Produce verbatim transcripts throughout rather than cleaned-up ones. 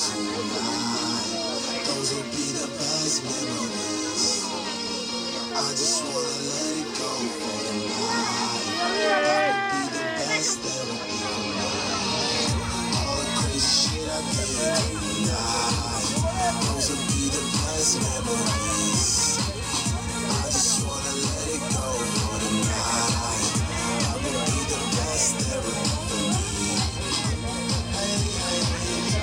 tonight. Those will be the best memories. I just wanna let it go for the night. That would be the best, that would be the night. All the crazy shit I did tonight. Those will be the best memories. I just wanna let it go for the night. That would be the best, that would be for me. Hey, hey, hey.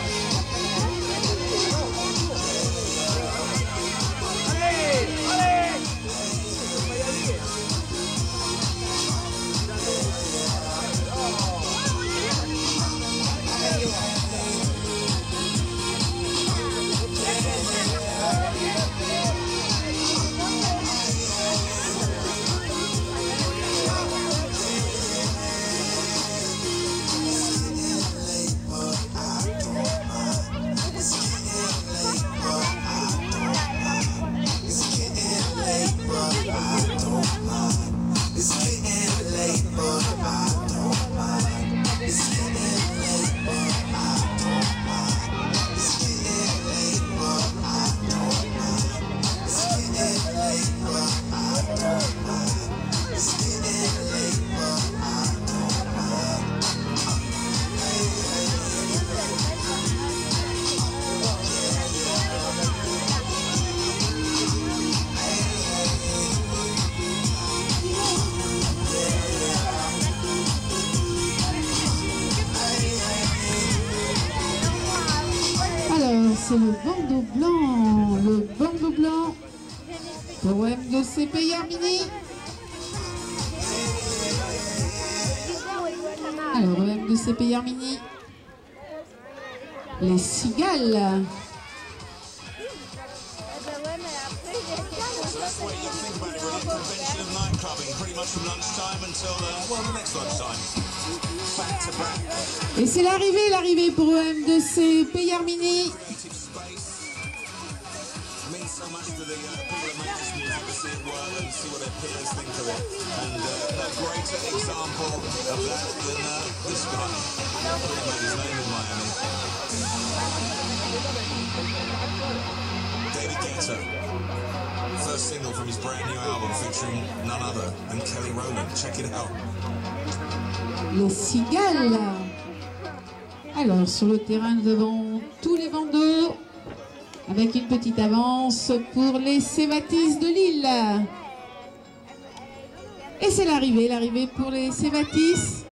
C'est le bandeau blanc, le bandeau blanc pour O M deux C Payarmini. Alors O M deux C Payarmini, les cigales. Et c'est l'arrivée, l'arrivée pour O M deux C Payarmini. So much to the uh, people that make this music to see it work and see what their peers think of it. And uh, no greater example of that than uh, this guy. He made his name in Miami. David Guetta. First single from his brand new album featuring none other than Kelly Rowland. Check it out. Les cigales. Alors sur le terrain devant tous les bandeaux. Avec une petite avance pour les Sévatis de Lille. Et c'est l'arrivée, l'arrivée pour les Sévatis.